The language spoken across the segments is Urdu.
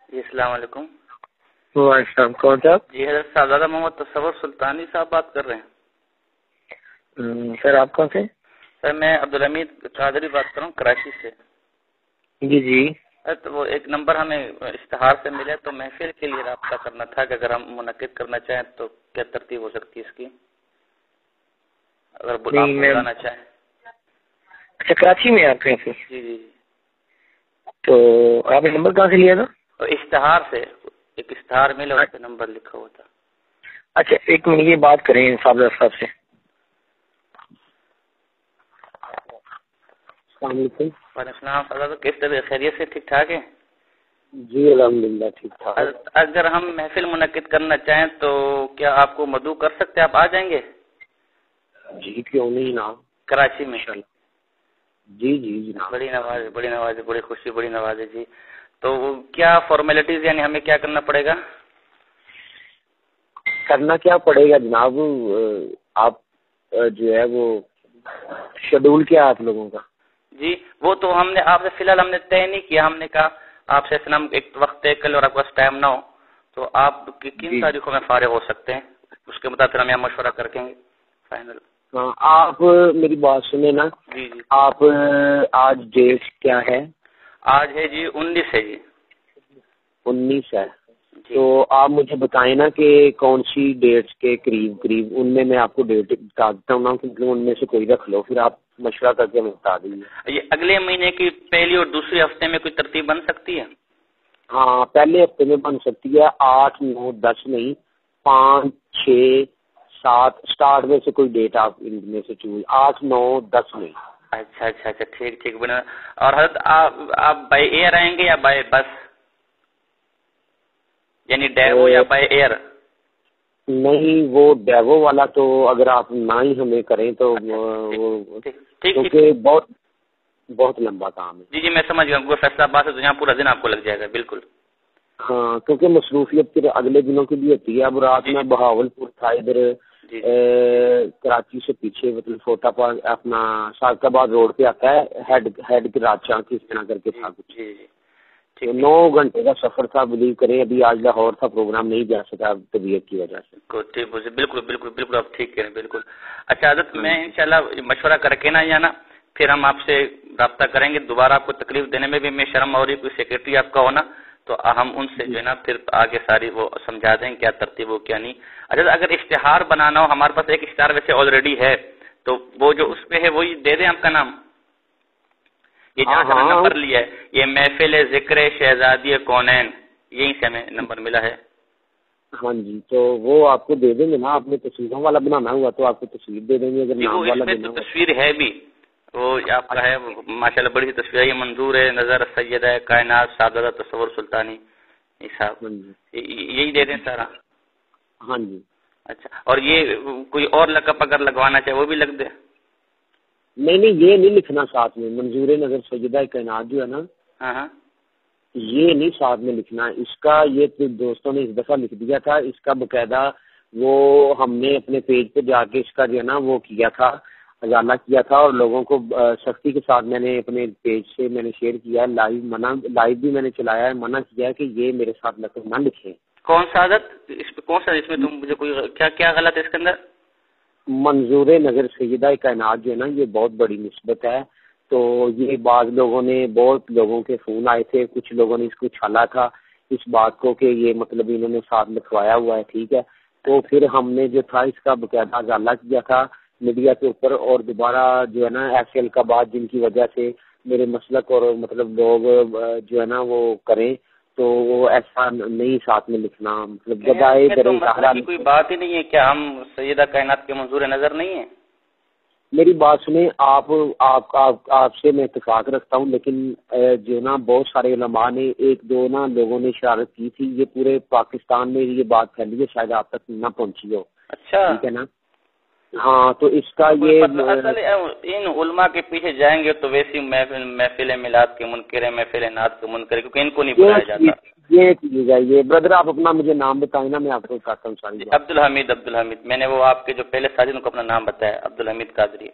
جی السلام علیکم۔ وعلیکم السلام، کون صاحب؟ جی حضرت صاحبزادہ محمد تصور سلطانی صاحب بات کر رہے ہیں؟ سر آپ کون سے؟ سر میں عبدالحمید قادری بات کر رہا ہوں کراچی سے۔ جی جی تو وہ ایک نمبر ہمیں اشتہار سے ملے تو محفل کے لیے رابطہ کرنا تھا کہ اگر ہم منعقد کرنا چاہیں تو کیا ترتیب ہو سکتی ہے اس کی، اگر آپ بلانا چاہیں؟ اچھا کراچی میں آپ ہیں؟ جی جی جی۔ تو آپ نے نمبر کہاں سے لیا تھا؟ اشتہار سے، ایک اشتہار ملا اس پہ نمبر لکھا ہوا تھا۔ اچھا ایک منٹ یہ بات کریں صاحب صاحب سے۔ السلام علیکم۔ وعلیکم السلام۔ صاحب کس طرح خیریت سے ٹھیک ٹھاک ہے؟ جی الحمدللہ ٹھیک ٹھاک۔ اگر ہم محفل منعقد کرنا چاہیں تو کیا آپ کو مدعو کر سکتے ہیں؟ آپ آ جائیں گے؟ جی کیوں نہیں نا، کراچی میں؟ جی جی جناب۔ بڑی نواز، بڑی نواز، بڑی خوشی، بڑی نواز ہے جی۔ تو کیا فارمیلٹیز یعنی ہمیں کیا کرنا پڑے گا؟ کرنا کیا پڑے گا جناب، آپ جو ہے وہ شیڈول کیا آپ لوگوں کا؟ جی وہ تو ہم نے آپ سے فی الحال ہم نے طے نہیں کیا، ہم نے کہا آپ سے ہم ایک وقت طے کر لیں اور آپ کے پاس ٹائم نہ ہو تو آپ کن تاریخوں میں فارغ ہو سکتے ہیں، اس کے مطابق ہم یہاں مشورہ کر کے فائنل۔ ہاں آپ میری بات سنیں نا۔ جی جی۔ آپ آج ڈیٹ کیا ہے؟ آج ہے جی 19 ہے جی۔ 19 ہے جی۔ تو آپ مجھے بتائیں نا کہ کون سی ڈیٹس کے قریب ان میں آپ کو ڈیٹ بتا دیتا ہوں نا، کیونکہ ان میں سے کوئی رکھ لو، پھر آپ مشورہ کر کے ہمیں بتا دیجیے۔ یہ اگلے مہینے کی پہلی اور دوسری ہفتے میں کوئی ترتیب بن سکتی ہے؟ ہاں پہلے ہفتے میں بن سکتی ہے، 8 9 10 نہیں، 5 6 7 اسٹارٹ میں سے کوئی ڈیٹ آپ ان میں سے چوز، 8 9 10 نہیں۔ اچھا اچھا اچھا ٹھیک ٹھیک بنا۔ اور حضرت آپ بائی ایئر آئیں گے یا بائی بس، یعنی ڈیوو یا بائی ایئر؟ نہیں وہ ڈیوو والا تو اگر آپ نہ ہی ہمیں کریں تو کیونکہ بہت لمبا کام ہے۔ جی جی میں سمجھ گیا، فیصلہ آباد سے یہاں پورا دن آپ کو لگ جائے گا۔ بالکل ہاں کیونکہ مصروفیت پھر اگلے دنوں کی بھی ہوتی ہے۔ اب رات میں بہاول پور تھا ادھر کراچی سے پیچھے، مطلب چھوٹا پا اپنا ساقت آباد روڈ پہ آتا ہے، ہیڈ کراچا کس طرح کر کے تھا کچھ۔ 9 گھنٹے کا سفر تھا، بلیو کریں۔ ابھی آج لاہور تھا پروگرام، نہیں جا سکا طبیعت کی وجہ سے۔ بالکل بالکل بالکل آپ ٹھیک کہہ رہے ہیں بالکل۔ اچھا حضرت میں انشاءاللہ مشورہ کر کے نا یا نا پھر ہم آپ سے رابطہ کریں گے، دوبارہ آپ کو تکلیف دینے میں بھی میں شرم اور کوئی سیکرٹری آپ کا ہونا تو ہم ان سے جو ہے نا پھر آگے ساری وہ سمجھا دیں کیا ترتیب ہو کیا نہیں۔ اچھا اگر اشتہار بنانا ہو، ہمارے پاس ایک اشتہار ویسے آلریڈی ہے تو وہ جو اس پہ ہے وہی دے دیں آپ کا نام، یہ جہاں سے نمبر لیا ہے، یہ محفل ذکر شہزادی کونین، یہیں سے ہمیں نمبر ملا ہے۔ ہاں جی تو وہ آپ کو دے دیں گے نا، آپ نے تصویروں والا بنانا ہوا تو آپ کو تصویر دے دیں گے، اگر نام والا دینا ہوا تصویر ہے بھی وہ آپ کا ہے ماشاءاللہ بڑی سی تصویر ہے، یہ منظور ہے نظر سیدہ کائنات صاحبزادہ تصور سلطانی صاحب، یہی دے دیں سارا؟ ہاں جی۔ اچھا اور یہ کوئی اور لقب اگر لگوانا چاہے وہ بھی لگ دے؟ نہیں یہ نہیں لکھنا ساتھ میں، منظور نظر سیدہ کائنات جو ہے نا یہ نہیں ساتھ میں لکھنا اس کا، یہ تو دوستوں نے اس دفعہ لکھ دیا تھا، اس کا باقاعدہ وہ ہم نے اپنے پیج پہ جا کے اس کا جو ہے نا وہ کیا تھا، اجالا کیا تھا، اور لوگوں کو سختی کے ساتھ میں نے اپنے پیج سے میں نے شیئر کیا، لائیو بھی میں نے چلایا ہے، منع کیا ہے کہ یہ میرے ساتھ لقب نہ لکھیں۔ کون سا عادت اس پہ، کون سا اس میں تم مجھے کوئی کیا غلط ہے اس کے اندر؟ منظور نظر سیدہ کائنات جو ہے نا یہ بہت بڑی نسبت ہے، تو یہ بہت لوگوں کے فون آئے تھے، کچھ لوگوں نے اس کو چھالا تھا اس بات کو کہ یہ مطلب انہوں نے ساتھ لکھوایا ہوا ہے، ٹھیک ہے، تو پھر ہم نے جو تھا اس کا باقاعدہ ازالہ کیا تھا میڈیا کے اوپر، اور دوبارہ جو ہے نا ایسے القابات جن کی وجہ سے میرے مسلک اور مطلب لوگ جو ہے نا وہ کریں تو وہ ایسا نہیں ساتھ میں لکھنا، مطلب جگائے کوئی بات ہی نہیں ہے، کیا ہم سیدہ کائنات کے منظور نظر نہیں ہیں؟ میری بات سنیں، آپ سے میں اتفاق رکھتا ہوں، لیکن جو نا بہت سارے علماء نے ایک دو نا لوگوں نے اشارت کی تھی، یہ پورے پاکستان میں یہ بات پھیلی ہے، شاید آپ تک نہ پہنچی ہو۔ اچھا ٹھیک ہے نا؟ ہاں تو اس کا یہ ان علماء کے پیچھے جائیں گے تو ویسی محفل میلاد کے منکر ہیں، محفل نعت کے منکر، کیونکہ ان کو نہیں بلایا جاتا۔ یہ چیز ہے، یہ بردر آپ اپنا مجھے نام بتائیں نا، میں آپ کو بتاتا ہوں ساری بات۔ عبدالحمید میں نے وہ آپ کے جو پہلے ساتھی ان کو اپنا نام بتایا، عبدالحمید قادری۔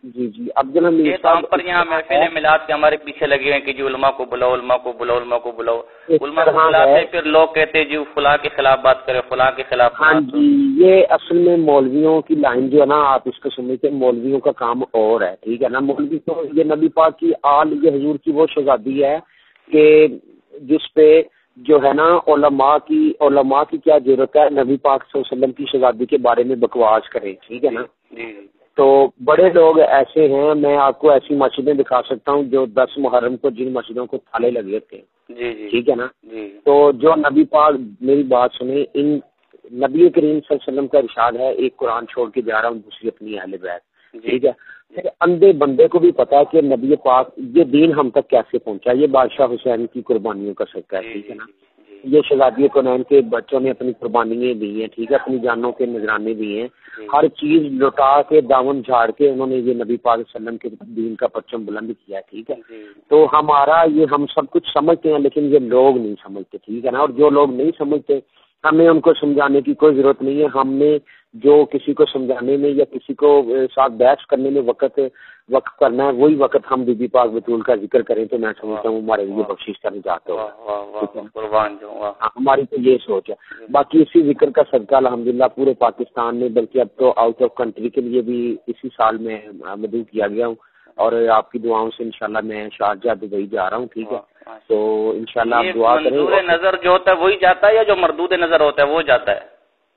جی جی عبدالحمید یہ تو ہم پر یہاں محفل میلاد کے ہمارے پیچھے لگے ہیں کہ جی علماء کو بلاؤ، علماء کو بلاؤ، علماء کو بلاؤ، علماء کو بلاتے پھر لوگ کہتے ہیں جی فلاں کے خلاف بات کرے، فلاں کے خلاف. ہاں جی، یہ اصل میں مولویوں کی لائن جو ہے نا، آپ اس کو سمجھتے ہیں مولویوں کا کام اور ہے، ٹھیک ہے نا. مولوی تو یہ نبی پاک کی آل، یہ حضور کی وہ شہزادی ہے کہ جس پہ جو ہے نا علماء کی کیا ضرورت ہے نبی پاک صلی اللہ علیہ وسلم کی شہزادی کے بارے میں بکواس کرے، ٹھیک ہے نا. تو بڑے لوگ ایسے ہیں، میں آپ کو ایسی مسجدیں دکھا سکتا ہوں جو 10 محرم کو جن مسجدوں کو تالے لگے تھے، ٹھیک ہے نا. تو جو نبی پاک، میری بات سنیں، ان نبی کریم صلی اللہ علیہ وسلم کا ارشاد ہے ایک قرآن چھوڑ کے جا رہا ہوں دوسری اپنی اہل بیت، ٹھیک ہے. پھر اندھے بندے کو بھی پتا ہے کہ نبی پاک یہ دین ہم تک کیسے پہنچا، یہ بادشاہ حسین کی قربانیوں کا صدقہ ہے، ٹھیک ہے نا. یہ شہزادی کونین کے بچوں نے اپنی قربانیاں دی ہیں، ٹھیک ہے، اپنی جانوں کے نذرانے دی ہیں، ہر چیز لوٹا کے دامن جھاڑ کے انہوں نے یہ نبی پاک صلی اللہ علیہ وسلم کے دین کا پرچم بلند کیا ہے، ٹھیک ہے. تو ہمارا یہ، ہم سب کچھ سمجھتے ہیں لیکن یہ لوگ نہیں سمجھتے، ٹھیک ہے نا. اور جو لوگ نہیں سمجھتے ہمیں ان کو سمجھانے کی کوئی ضرورت نہیں ہے. ہم نے جو کسی کو سمجھانے میں یا کسی کو ساتھ بحث کرنے میں وقت کرنا ہے، وہی وقت ہم بی بی پاک بطول کا ذکر کریں تو میں سمجھتا ہوں ہمارے لیے بخشش کرنے جاتے ہو. ہماری تو یہ سوچ ہے. باقی اسی ذکر کا صدقہ الحمدللہ پورے پاکستان میں، بلکہ اب تو آؤٹ آف کنٹری کے لیے بھی اسی سال میں مدعو کیا گیا ہوں، اور آپ کی دعاؤں سے انشاءاللہ میں شارجہ دبئی جا رہا ہوں، ٹھیک ہے. تو انشاءاللہ آپ دعا کریں. منظور نظر جو ہوتا ہے وہی جاتا ہے یا جو مردود نظر ہوتا ہے وہ جاتا ہے؟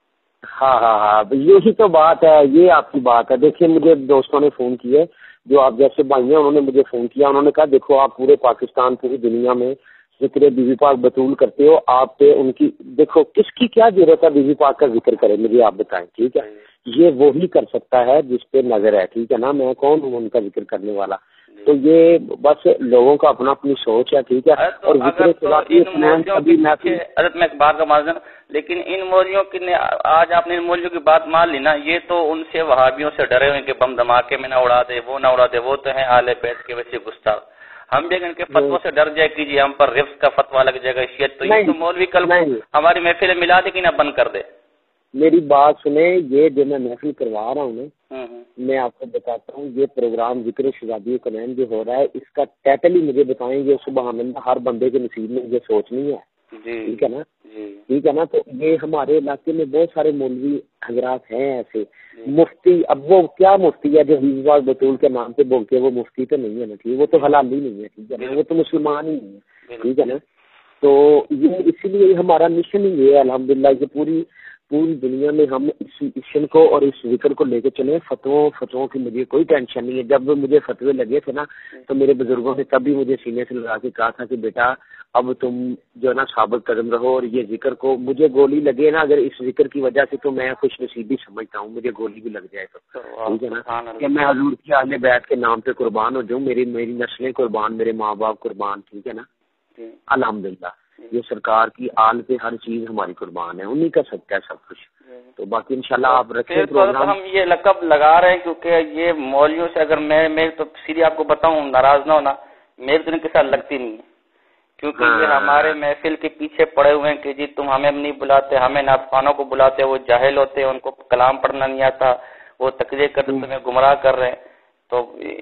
ہاں یہی تو بات ہے، یہ آپ کی بات ہے. دیکھیے مجھے دوستوں نے فون کیے، جو آپ جیسے بھائی ہیں، انہوں نے مجھے فون کیا، انہوں نے کہا دیکھو آپ پورے پاکستان، پوری دنیا میں ذکر بی بی پاک بطول کرتے ہو، آپ پہ ان کی، دیکھو کس کی کیا ضرورت ہے بی بی پاک کا ذکر کرے، مجھے آپ بتائیں، ٹھیک ہے. یہ وہی کر سکتا ہے جس پہ نظر ہے، ٹھیک ہے نا. میں کون ہوں ان کا ذکر کرنے والا؟ تو یہ بس لوگوں کا اپنا اپنی سوچ ہے، ٹھیک ہے. اور حضرت میں اخبار کا معذر، لیکن ان مولویوں کی آج آپ نے ان مولویوں کی بات مان لی نا، یہ تو ان سے وہابیوں سے ڈرے ہوئے کہ بم دھماکے میں نہ اڑا دے، وہ نہ اڑا دے، وہ تو ہیں اہل بیت کے ویسے گستاخ. ہم بھی ان کے فتووں سے ڈر جائے کہ جی ہم پر رفض کا فتوا لگ جائے گا، شیعت. تو یہ تو مولوی کل ہماری محفل ملا دے کہ نہ بند کر دے. میری بات سنیں، یہ جو میں محفل کروا رہا ہوں نا، میں آپ کو بتاتا ہوں، یہ پروگرام ذکر شہزادی کونین جو ہو رہا ہے، اس کا ٹائٹل ہی مجھے بتائیں گے. سبحان اللہ، ہر بندے کے نصیب میں یہ سوچ نہیں ہے، ٹھیک ہے نا. ٹھیک ہے نا. تو یہ ہمارے علاقے میں بہت سارے مولوی حضرات ہیں ایسے. مفتی، اب وہ کیا مفتی ہے جو بی بی پاک بطول کے نام پہ بولتے، وہ مفتی تو نہیں ہے نا، ٹھیک، وہ تو حلال ہی نہیں ہے، ٹھیک ہے نا، وہ تو مسلمان ہی نہیں ہے، ٹھیک ہے نا. تو یہ اسی لیے ہمارا مشن ہی یہ ہے الحمدللہ کہ پوری دنیا میں ہم اس مشن کو اور اس ذکر کو لے کے چلیں. فتووں کی مجھے کوئی ٹینشن نہیں ہے. جب مجھے فتوے لگے تھے نا تو میرے بزرگوں نے تب بھی مجھے سینے سے لگا کے کہا تھا کہ بیٹا اب تم جو ہے نا ثابت قدم رہو، اور یہ ذکر کو، مجھے گولی لگے نا اگر اس ذکر کی وجہ سے تو میں خوش نصیبی سمجھتا ہوں، مجھے گولی بھی لگ جائے تو ٹھیک ہے نا، کہ میں حضور کی اہل بیت کے نام پہ قربان ہو جاؤں، میری نسلیں قربان، میرے ماں باپ قربان، ٹھیک ہے نا. الحمدللہ یہ سرکار کی آل پہ ہر چیز ہماری قربان ہے، انہی کا صدقہ ہے سب کچھ. تو باقی انشاءاللہ آپ رکھیں پروگرام. ہم یہ لقب لگا رہے ہیں کیونکہ یہ مولویوں سے، اگر میں تو سیدھی آپ کو بتاؤں، ناراض نہ ہونا، میرے تو ان کے ساتھ لگتی نہیں ہے، کیونکہ یہ ہمارے محفل کے پیچھے پڑے ہوئے ہیں کہ جی تم ہمیں نہیں بلاتے، ہمیں نعت خوانوں کو بلاتے، وہ جاہل ہوتے ہیں، ان کو کلام پڑھنا نہیں آتا، وہ تقریر کرتے تمہیں گمراہ کر رہے ہیں. تو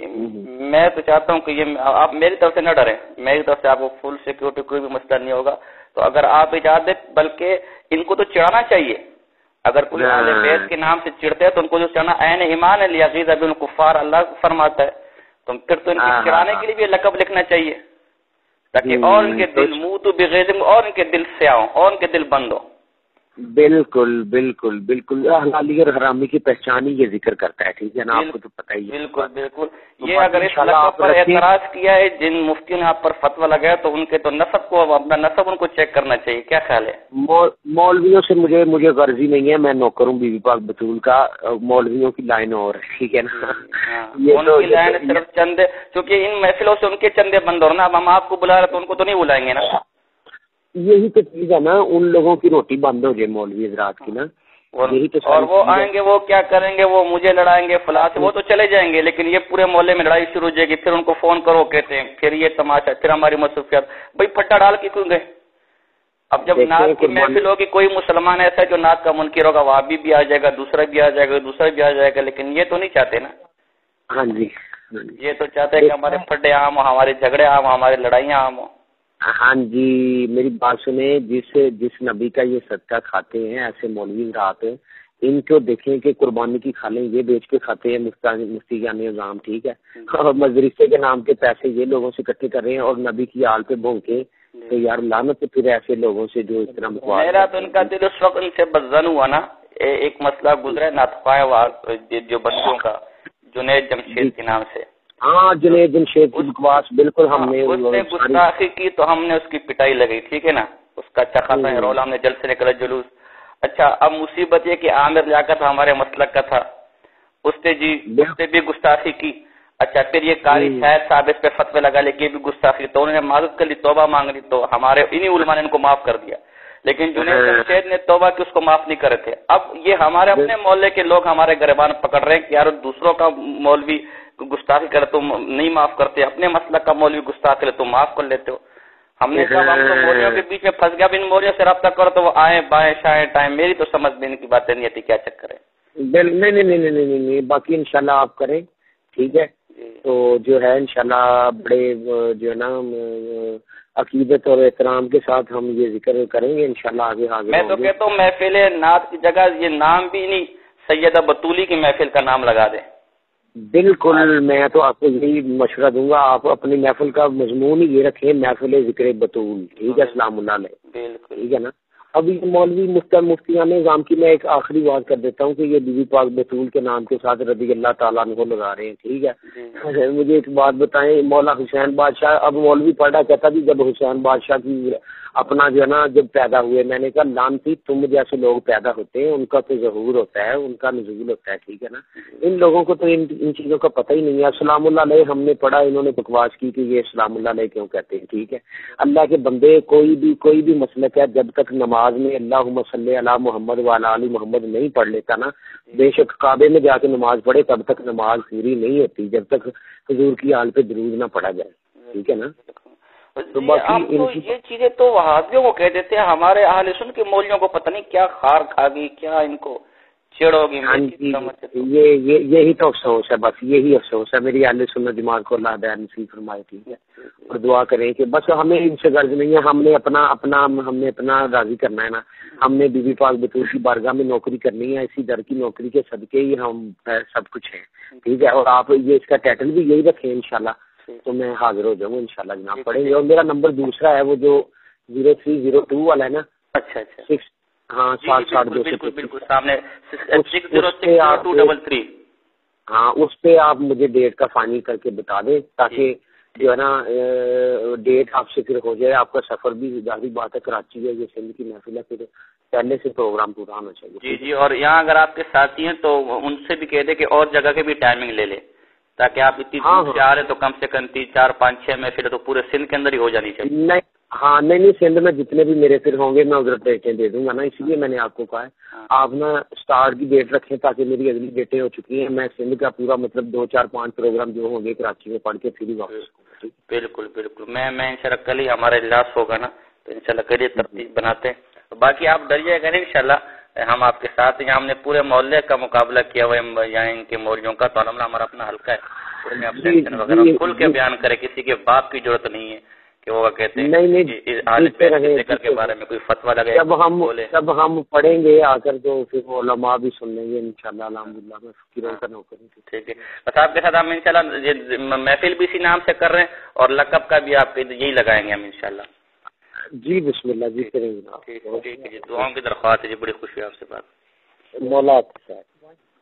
میں تو چاہتا ہوں کہ یہ آپ میری طرف سے نہ ڈریں، میری طرف سے آپ کو فل سیکورٹی، کوئی بھی مسئلہ نہیں ہوگا. تو اگر آپ اجازت، بلکہ ان کو تو چڑھانا چاہیے، اگر کوئی اہل بیت کے نام سے چڑھتے ہیں تو ان کو جو چڑھنا عین ایمان ہے، لیغیظ بالکفار، اللہ فرماتا ہے. تو پھر تو ان کی چڑھانے کے لیے بھی لقب لکھنا چاہیے تاکہ اور ان کے دل موتوا بغیظ، اور ان کے دل سیاہ ہوں، اور ان کے دل بند ہوں. بالکل بالکل بالکل، حلالی اور حرامی کی پہچان ہی یہ ذکر کرتا ہے، ٹھیک ہے نا، آپ کو تو پتہ ہی ہے. بالکل بالکل. یہ اگر اس لقب پر اعتراض کیا ہے جن مفتیوں نے آپ پر فتویٰ لگایا تو ان کے تو نسب کو، اپنا نسب ان کو چیک کرنا چاہیے. کیا خیال ہے؟ مولویوں سے مجھے غرضی نہیں ہے، میں نوکر ہوں بی بی پاک بطول کا. مولویوں کی لائن اور ٹھیک ہے نا، ان کی لائن صرف چندے، کیونکہ ان محفلوں سے ان کے چندے بند ہو رہے نا. اب ہم آپ کو بلا رہے تو ان کو تو نہیں بلائیں گے نا. یہی تو چیز ہے نا، ان لوگوں کی روٹی بند ہو جائے مولوی حضرات کی نا. یہی تو، اور وہ آئیں گے، وہ کیا کریں گے، وہ مجھے لڑائیں گے فلاں سے، وہ تو چلے جائیں گے، لیکن یہ پورے محلے میں لڑائی شروع ہو جائے گی. پھر ان کو فون کرو کہتے ہیں، پھر یہ تماشا، پھر ہماری مصروفیات. بھائی پھٹا ڈال کے کیوں گئے؟ اب جب نعت کی محفل ہوگی، کوئی مسلمان ایسا ہے جو نعت کا منکر ہوگا، وہابی بھی آ جائے گا، دوسرا بھی آ جائے گا، دوسرا بھی آ جائے گا، لیکن یہ تو نہیں چاہتے نا. ہاں جی یہ تو چاہتے ہیں کہ ہمارے پھڈے عام ہو، ہمارے جھگڑے عام ہو، ہماری لڑائیاں عام ہو. ہاں جی میری بات سنیں، جس نبی کا یہ صدقہ کھاتے ہیں ایسے مولوی رات، ان کو دیکھیں کہ قربانی کی کھالیں یہ بیچ کے کھاتے ہیں مفتیان نظام، ٹھیک ہے، اور مدرسے کے نام کے پیسے یہ لوگوں سے اکٹھے کر رہے ہیں اور نبی کی آل پہ بھونکے. تو یار لعنت پھر ایسے لوگوں سے جو اس طرح میرا تو ان کا دل اس وقت ان سے بدزن ہوا نا. ایک مسئلہ گزرا ناطقہ جو بچوں کا جنید جمشید کے نام سے. ہاں جنید جمشید کی بکواس بالکل ہم نے اس نے گستاخی کی تو ہم نے اس کی پٹائی لگی، ٹھیک ہے نا، اس کا اچھا خاصا رول، ہم نے جلد سے نکلا جلوس. اچھا اب مصیبت یہ کہ عامر لیاقت ہمارے مسلک کا تھا، اس نے بھی گستاخی کی. اچھا پھر یہ قاری شاید صاحب اس پہ فتوی لگا لے کہ بھی گستاخی، تو انہوں نے معذرت کر لی، توبہ مانگ لی، تو ہمارے انہی علماء نے ان کو معاف کر دیا. لیکن جنید جمشید نے توبہ کی، اس کو معاف نہیں کرے تھے. اب یہ ہمارے اپنے محلے کے لوگ ہمارے گریبان پکڑ رہے ہیں کہ یار دوسروں کا مولوی گستاخی کرے تو نہیں معاف کرتے، اپنے مسلک کا مولوی گستاخی کرے تو معاف کر لیتے ہو. ہم نے کہا ہم تو مولویوں کے بیچ میں پھنس گیا، ان مولویوں سے رابطہ کرو تو وہ آئیں بائیں شائیں ٹائم. میری تو سمجھ میں ان کی باتیں نہیں آتی، کیا چکر ہے. نہیں باقی انشاءاللہ آپ کریں، ٹھیک ہے. تو جو ہے انشاءاللہ بڑے جو ہے نا عقیدت اور احترام کے ساتھ ہم یہ ذکر کریں گے انشاءاللہ آگے حاضر. میں تو کہتا ہوں محفل نعت کی جگہ یہ نام بھی نہیں، سیدہ بطولی کی محفل کا نام لگا دیں. بالکل میں تو آپ کو یہی مشورہ دوں گا، آپ اپنی محفل کا مضمون ہی یہ رکھیں، محفل ذکر بطول، ٹھیک ہے، سلام اللہ علیہ. بالکل ٹھیک ہے نا. اب یہ مولوی مفتیان نظام کی میں ایک آخری بات کر دیتا ہوں کہ یہ بی بی پاک بطول کے نام کے ساتھ رضی اللہ تعالیٰ عنہ کو لگا رہے ہیں، ٹھیک ہے. مجھے ایک بات بتائیں، مولا حسین بادشاہ، اب مولوی پڑھا کہتا بھی جب حسین بادشاہ کی اپنا جو ہے نا جب پیدا ہوئے، میں نے کہا لعنتی تم جیسے لوگ پیدا ہوتے ہیں، ان کا تو ظہور ہوتا ہے، ان کا نزول ہوتا ہے، ٹھیک ہے نا. ان لوگوں کو تو ان چیزوں کا پتہ ہی نہیں ہے. سلام اللہ علیہ ہم نے پڑھا، انہوں نے بکواس کی کہ یہ سلام اللہ علیہ کیوں کہتے ہیں، ٹھیک ہے. اللہ کے بندے کوئی بھی مسلک ہے، جب تک نماز میں اللہم صلی علی محمد وعلی آل محمد نہیں پڑھ لیتا نا، بے شک کعبے میں جا کے نماز پڑھے تب تک نماز پوری نہیں ہوتی جب تک حضور کی آل پہ درود نہ پڑھا جائے، ٹھیک ہے نا. تو باقی یہ چیزیں تو وہابیوں کو کہہ دیتے ہیں، ہمارے اہل سنت کے مولویوں کو پتہ نہیں کیا خار کھا گئی، کیا ان کو چڑ ہوگی. یہی تو افسوس ہے، بس یہی افسوس ہے. میری اہل سنت جماعت کو اللہ ہدایت نصیب فرمائے، ٹھیک ہے. اور دعا کریں کہ بس ہمیں ان سے غرض نہیں ہے، ہم نے اپنا راضی کرنا ہے نا. ہم نے بی بی پاک بطول کی بارگاہ میں نوکری کرنی ہے، اسی در کی نوکری کے صدقے ہی ہم سب کچھ ہیں، ٹھیک ہے. اور آپ یہ اس کا ٹائٹل بھی یہی رکھیں انشاءاللہ، تو میں حاضر ہو جاؤں انشاءاللہ جناب. پڑھیں گے. اور میرا نمبر دوسرا ہے وہ جو 0302 والا ہے نا. اچھا ہاں 762 بالکل سامنے. ہاں اس پہ آپ مجھے ڈیٹ کا فائنل کر کے بتا دیں تاکہ جو ہے نا ڈیٹ آپ سے پھر ہو جائے. آپ کا سفر بھی ظاہری بات ہے، کراچی ہے، یہ سندھ کی محفل ہے، پھر پہلے سے پروگرام پورا ہونا چاہیے. جی اور یہاں اگر آپ کے ساتھی ہیں تو ان سے بھی کہہ دیں کہ اور جگہ کے بھی ٹائمنگ لے لیں تاکہ آپ اتنی دور سے آ رہے تو کم سے کم 3 4 5 6 محفل تو پورے سندھ کے اندر ہی ہو جانی چاہیے. نہیں سندھ میں جتنے بھی میرے پھر ہوں گے میں ادھر ڈیٹیں دے دوں گا نا. اس لیے میں نے آپ کو کہا ہے آپ نا اسٹارٹ کی ڈیٹ رکھیں تاکہ میری اگلی ڈیٹیں ہو چکی ہیں. میں سندھ کا پورا مطلب 2 4 5 پروگرام جو ہوں گے کراچی میں پڑھ کے پھر ہی واپس. بالکل میں انشاءاللہ کل ہی ہمارا اجلاس ہوگا نا تو انشاءاللہ کل ہی ترتیب بناتے ہیں. باقی آپ ڈریے گا انشاءاللہ ہم آپ کے ساتھ ہیں. ہم نے پورے محلے کا مقابلہ کیا ہوا ہے یہاں ان کے مولویوں کا، تو الحمدللہ ہمارا اپنا حلقہ ہے، اس میں آپ ٹینشن وغیرہ کھل کے بیان کرے. کسی کے باپ کی ضرورت نہیں ہے کہ وہ کہتے ہیں ذکر کے بارے میں کوئی فتویٰ لگے. جب ہم پڑھیں گے آ کر تو پھر علماء بھی سن لیں گے انشاءاللہ. الحمدللہ میں فکروں کا نوکر ہوں. ٹھیک ہے. بس آپ کے ساتھ ہم انشاءاللہ محفل بھی اسی نام سے کر رہے ہیں اور لقب کا بھی آپ یہی لگائیں گے ہم انشاءاللہ. جی بسم اللہ جی کریں گے. ٹھیک ہے جی. دعاؤں کی درخواست ہے جی. بڑی خوشی آپ سے بات. مولا آپ کے ساتھ.